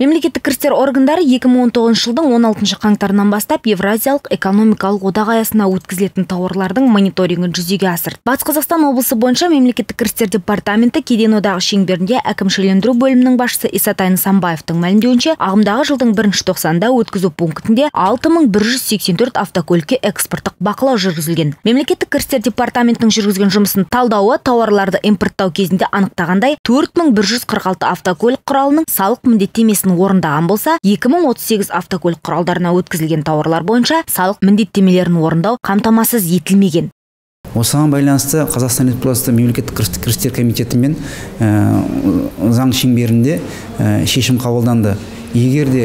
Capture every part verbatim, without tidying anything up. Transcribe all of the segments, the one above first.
Мемлекеттік кірістер органдары екі мың он тоғызыншы жылдың он алтыншы қаңтарынан бастап Евразиялық экономикалық одақ аясына өткізілетін тауарлардың мониторингін жүзеге асырды. Батыс Қазақстан облысы бойынша мемлекеттік кірістер департаменті кеден одағы шеңберінде әкімшілендіру бөлімінің басшысы Исатай Нысанбаевтың мәлімдеуінше, ағымдағы жылдың бірінші тоқсанында өткізу пунктінде алты мың бір жүз сексен төрт автокөлікке экспорттық бақылау жүргізілген. Мемлекеттік кірістер департаментінің жүргізген жұмысын талдауы тауарларды импорттау кезінде анықтағандай төрт мың бір жүз қырық алты автокөлік құралының салық міндеттемесін орындаған болса, екі мың отыз сегіз автокөлік құралдарына өткізілген тауарлар бойынша салық міндеттемелерін орындау қамтамасыз етілмеген. Осыған байланысты Қазақстан Республикасы мемлекеттік кірістер комитетімен заң шеңберінде шешім қабылданды. Егер де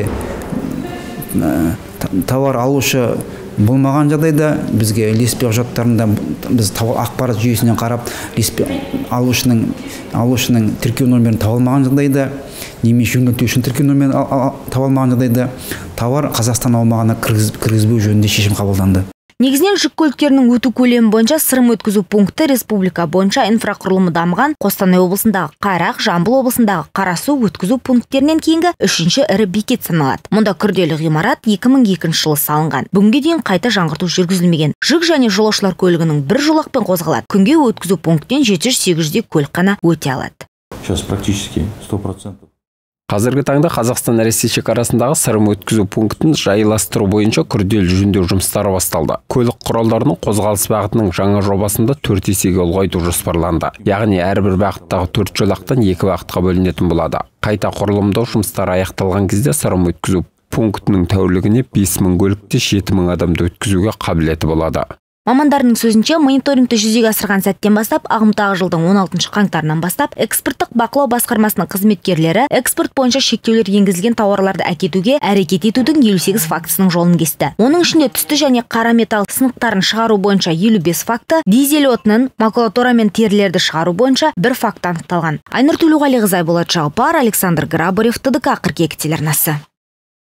тауар алушы болмаған жағдайда бізге ілеспе құжаттарында біз ақпарат жүйесінен қарап алушының алушының тіркеу нөмірін таба алмаған жағдайда немесе жөнелтушінің тіркеу нөмірін таба алмаған жағдайда тауар Қазақстан аумағына кіргізбеу жөнінде шешім қабылданды. Негізінен жүк көліктерінің өту көлемі бойынша сырым өткізу пункті республика бойынша инфрақұрылымы дамыған Қостанай облысындағы Қайрақ, Жамбыл облысындағы Қарасу өткізу пункттерінен кейінгі үшінші ірі бекет саналады. Мұнда күрделі ғимарат екі мың екінші жылы салынған. Бүгінге дейін қайта жаңғырту жүргізілмеген. Жүк және жолаушылар көлігінің бір жолақпен қозғалады. Күнге өткізу пунктен жеті жүз сегіз жүздей көлік қана өте алады. Сейчас практически сто процентов. Қазіргі таңда Қазақстан Ресей шекарасындағы сырым өткізу пунктін жайыластыру бойынша күрделі жөндеу жұмыстары басталды. Көлік құралдарының қозғалыс бағытының жаңа жобасында төрт есеге ұлғайту жоспарланды. Яғни әрбір бағыттағы төрт жолақтан екі бағытқа бөлінетін болады. Қайта құрылымдау жұмыстары аяқталған кезде сырым өткізу пунктінің тәулігіне бес мың көлікте жеті мың адамды өткізуге қабілеті болады. Мамандардың сөзінше, мониторингті жүзеге асырған сәттен бастап, ағымдағы жылдың он алтыншы қаңтарынан бастап, экспорттық бақылау басқармасының қызметкерлері экспорт бойынша шектеулер енгізілген тауарларды әкетуге әрекет етудің елу сегіз фактісінің жолын кесті. Оның ішінде түсті және қара металл сынықтарын шығару бойынша елу бес факті, дизель отынын, макулатура мен терілерді шығару бойынша бір факт анықталған. Айнұр Төлеуғалиқызы, Айболат Жағыпар, Александр Грабарев, ТДК қырық екі телеарнасы.